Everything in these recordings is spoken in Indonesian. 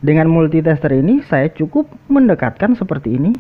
Dengan multitester ini saya cukup mendekatkan seperti ini.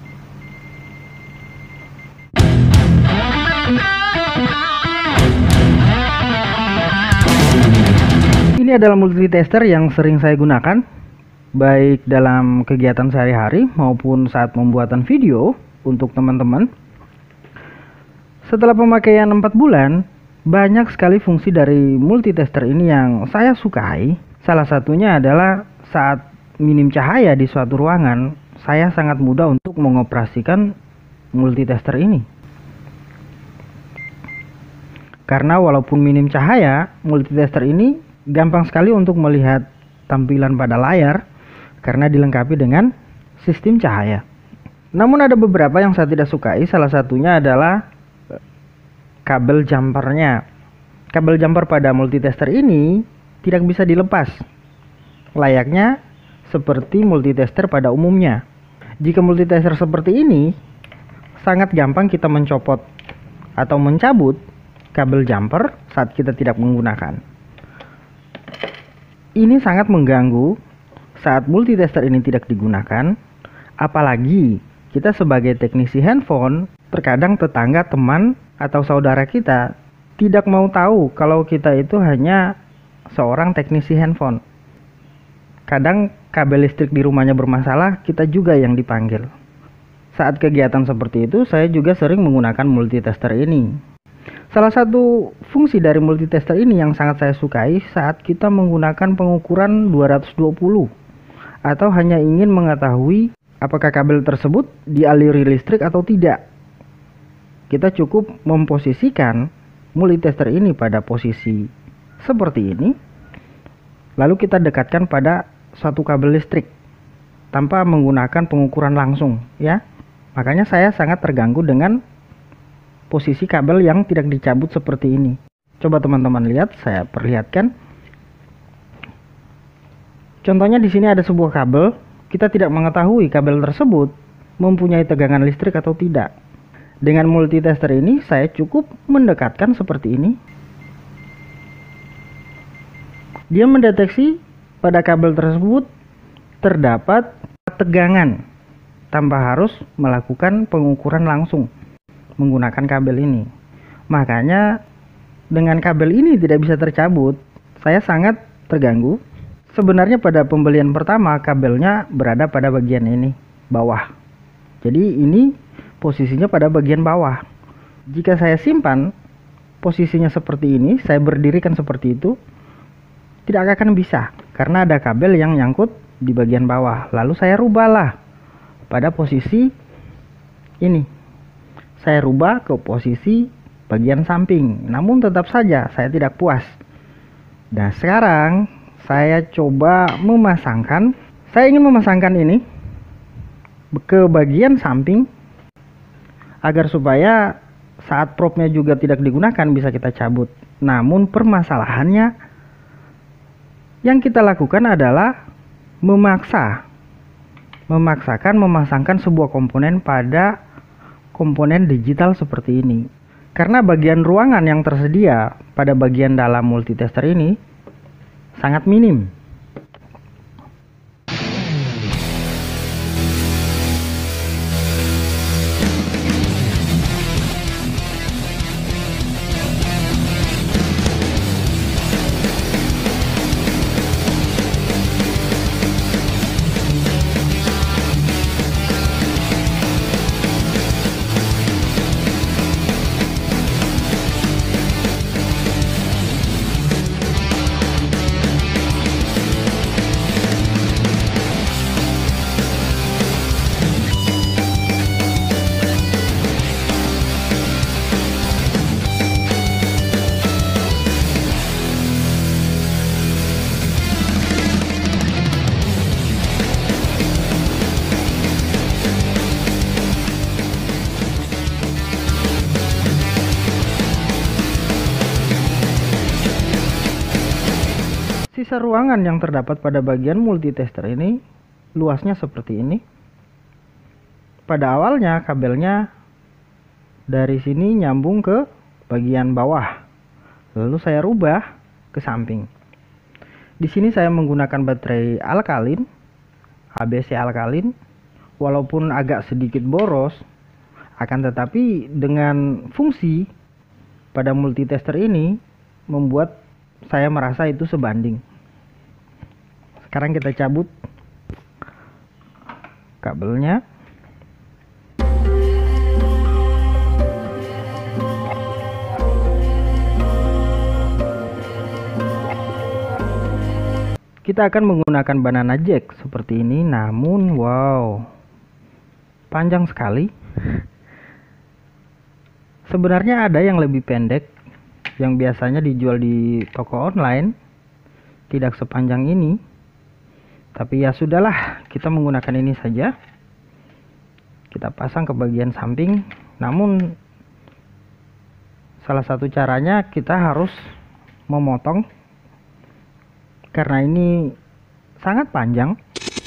Ini adalah multitester yang sering saya gunakan, baik dalam kegiatan sehari-hari maupun saat pembuatan video untuk teman-teman. Setelah pemakaian 4 bulan, banyak sekali fungsi dari multitester ini yang saya sukai. Salah satunya adalah saat minim cahaya di suatu ruangan, saya sangat mudah untuk mengoperasikan multitester ini. Karena walaupun minim cahaya, multitester ini gampang sekali untuk melihat tampilan pada layar karena dilengkapi dengan sistem cahaya. Namun ada beberapa yang saya tidak sukai, salah satunya adalah kabel jumpernya. Kabel jumper pada multitester ini tidak bisa dilepas, layaknya seperti multitester pada umumnya. Jika multitester seperti ini, sangat gampang kita mencopot atau mencabut kabel jumper saat kita tidak menggunakan. Ini sangat mengganggu saat multitester ini tidak digunakan, apalagi kita sebagai teknisi handphone, terkadang tetangga, teman, atau saudara kita tidak mau tahu kalau kita itu hanya seorang teknisi handphone. Kadang kabel listrik di rumahnya bermasalah, kita juga yang dipanggil. Saat kegiatan seperti itu, saya juga sering menggunakan multitester ini. Salah satu fungsi dari multitester ini yang sangat saya sukai saat kita menggunakan pengukuran 220 atau hanya ingin mengetahui apakah kabel tersebut dialiri listrik atau tidak. Kita cukup memposisikan multitester ini pada posisi seperti ini, lalu kita dekatkan pada suatu kabel listrik tanpa menggunakan pengukuran langsung, ya. Makanya saya sangat terganggu dengan posisi kabel yang tidak dicabut seperti ini. Coba teman-teman lihat, saya perlihatkan. Contohnya di sini ada sebuah kabel, kita tidak mengetahui kabel tersebut mempunyai tegangan listrik atau tidak. Dengan multitester ini saya cukup mendekatkan seperti ini. Dia mendeteksi pada kabel tersebut terdapat tegangan tanpa harus melakukan pengukuran langsung menggunakan kabel ini. Makanya dengan kabel ini tidak bisa tercabut, saya sangat terganggu. Sebenarnya pada pembelian pertama kabelnya berada pada bagian ini, bawah. Jadi ini posisinya pada bagian bawah. Jika saya simpan posisinya seperti ini, saya berdirikan seperti itu, tidak akan bisa karena ada kabel yang nyangkut di bagian bawah. Lalu saya rubahlah pada posisi ini. Saya rubah ke posisi bagian samping, namun tetap saja saya tidak puas. Dan sekarang saya coba memasangkan, saya ingin memasangkan ini ke bagian samping agar supaya saat propnya juga tidak digunakan bisa kita cabut. Namun permasalahannya yang kita lakukan adalah memaksakan memasangkan sebuah komponen pada komponen digital seperti ini. Karena bagian ruangan yang tersedia pada bagian dalam multitester ini sangat minim. Sisa ruangan yang terdapat pada bagian multitester ini luasnya seperti ini. Pada awalnya kabelnya dari sini nyambung ke bagian bawah, lalu saya rubah ke samping. Di sini saya menggunakan baterai alkalin ABC alkalin, walaupun agak sedikit boros, akan tetapi dengan fungsi pada multitester ini membuat saya merasa itu sebanding. Sekarang kita cabut kabelnya. Kita akan menggunakan banana jack seperti ini, namun wow, panjang sekali. Sebenarnya ada yang lebih pendek, yang biasanya dijual di toko online, tidak sepanjang ini. Tapi ya sudahlah, kita menggunakan ini saja. Kita pasang ke bagian samping, namun salah satu caranya kita harus memotong karena ini sangat panjang.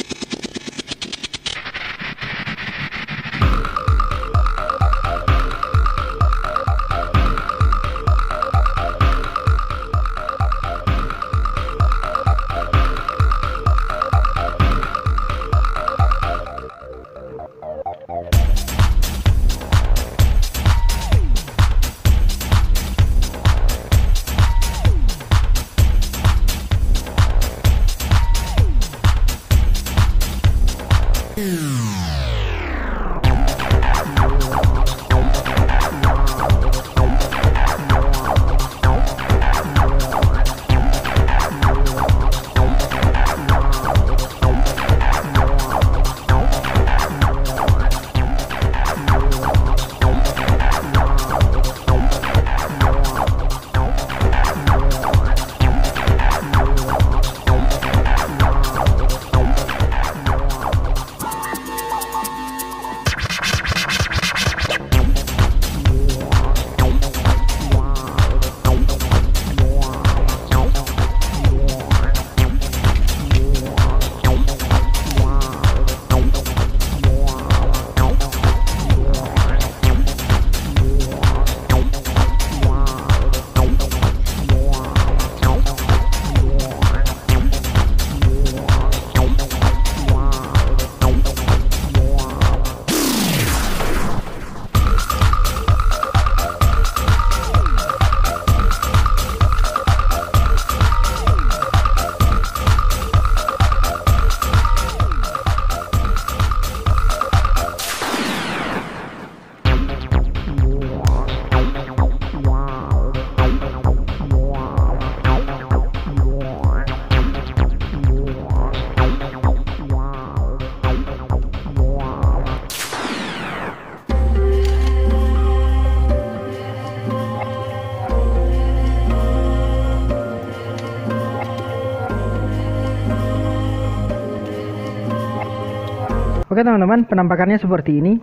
Oke teman-teman, penampakannya seperti ini.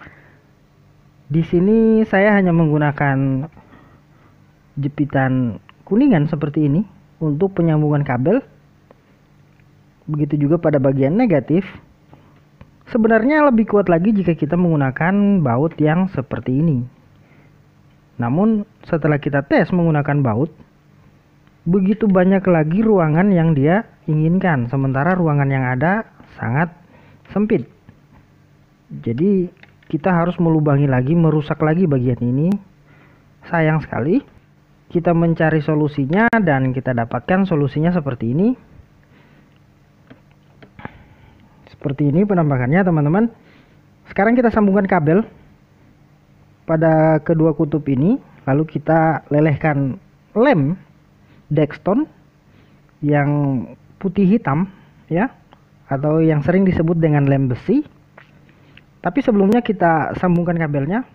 Di sini saya hanya menggunakan jepitan kuningan seperti ini untuk penyambungan kabel. Begitu juga pada bagian negatif. Sebenarnya lebih kuat lagi jika kita menggunakan baut yang seperti ini. Namun setelah kita tes menggunakan baut, begitu banyak lagi ruangan yang dia inginkan, sementara ruangan yang ada sangat sempit. Jadi kita harus melubangi lagi, merusak lagi bagian ini. Sayang sekali. Kita mencari solusinya dan kita dapatkan solusinya seperti ini. Seperti ini penampakannya teman-teman. Sekarang kita sambungkan kabel pada kedua kutub ini, lalu kita lelehkan lem Dexton yang putih hitam ya, atau yang sering disebut dengan lem besi. Tapi sebelumnya kita sambungkan kabelnya.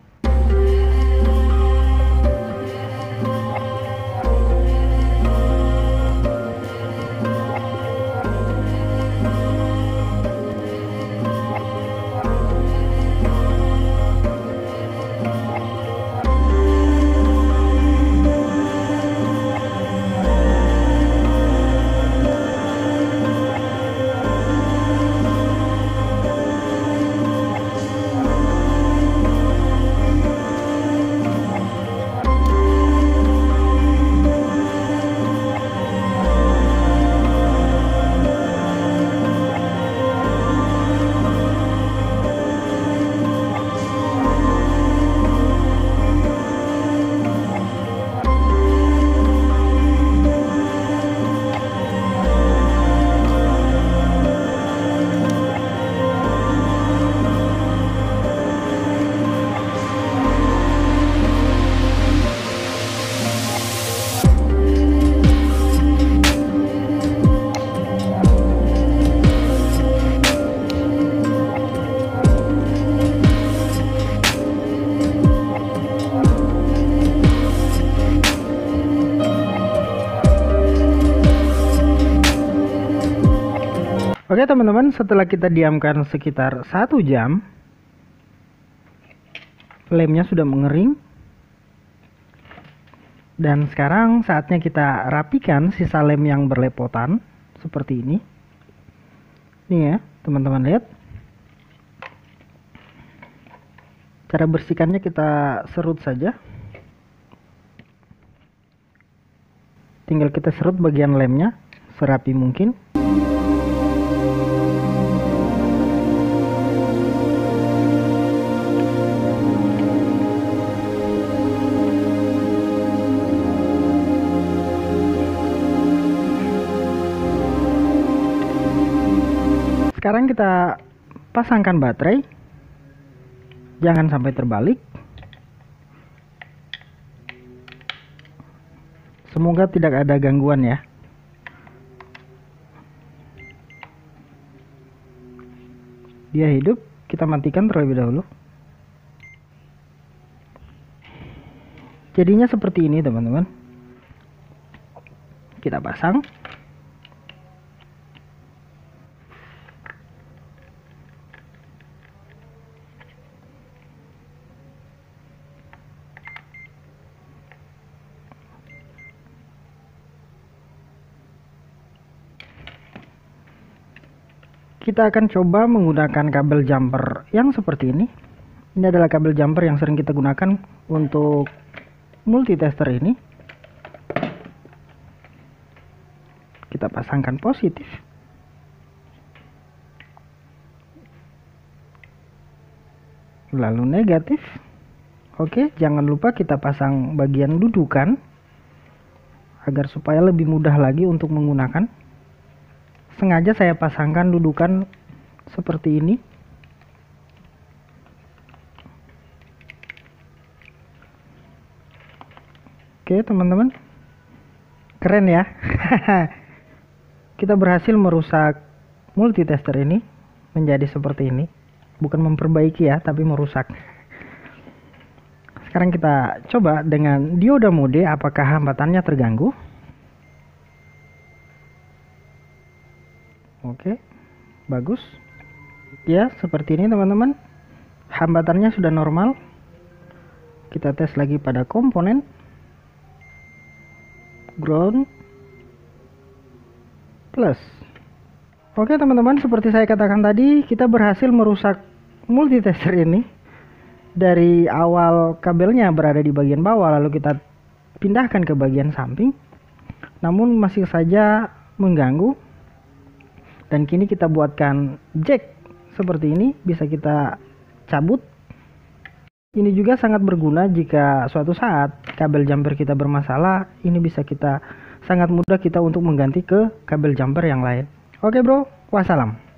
Oke teman-teman, setelah kita diamkan sekitar 1 jam, lemnya sudah mengering. Dan sekarang saatnya kita rapikan sisa lem yang berlepotan seperti ini. Nih ya, teman-teman lihat. Cara bersihkannya kita serut saja. Tinggal kita serut bagian lemnya serapi mungkin. Sekarang kita pasangkan baterai, jangan sampai terbalik. Semoga tidak ada gangguan ya. Dia hidup, kita matikan terlebih dahulu. Jadinya seperti ini teman-teman. Kita pasang. Kita akan coba menggunakan kabel jumper yang seperti ini. Ini adalah kabel jumper yang sering kita gunakan untuk multitester ini. Kita pasangkan positif. Lalu negatif. Oke, jangan lupa kita pasang bagian dudukan agar supaya lebih mudah lagi untuk menggunakan. Sengaja saya pasangkan dudukan seperti ini. Oke teman-teman, keren ya. Kita berhasil merusak multitester ini menjadi seperti ini. Bukan memperbaiki ya, tapi merusak. Sekarang kita coba dengan dioda mode, apakah hambatannya terganggu. Oke, bagus. Ya, seperti ini teman-teman. Hambatannya sudah normal. Kita tes lagi pada komponen. Ground. Plus. Oke teman-teman, seperti saya katakan tadi, kita berhasil merusak multitester ini. Dari awal kabelnya berada di bagian bawah, lalu kita pindahkan ke bagian samping. Namun masih saja mengganggu. Dan kini kita buatkan jack seperti ini, bisa kita cabut. Ini juga sangat berguna jika suatu saat kabel jumper kita bermasalah. Ini bisa kita sangat mudah kita untuk mengganti ke kabel jumper yang lain. Oke bro, wassalam.